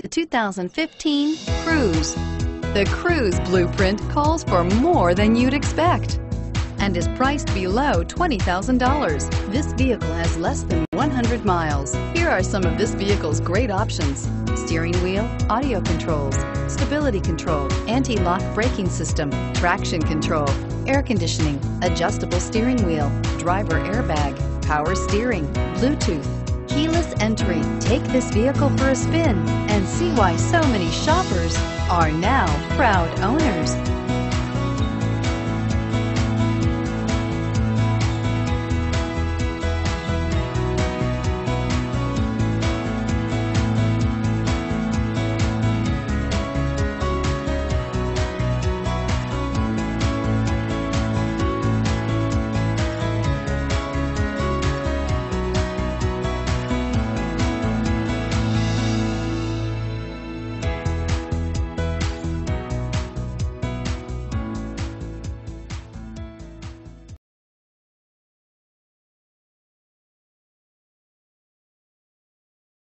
The 2015 Cruze. The Cruze blueprint calls for more than you'd expect and is priced below $20,000. This vehicle has less than 100 miles. Here are some of this vehicle's great options: steering wheel audio controls, stability control, anti-lock braking system, traction control, air conditioning, adjustable steering wheel, driver airbag, power steering, Bluetooth, keyless entry. Take this vehicle for a spin and see why so many shoppers are now proud owners.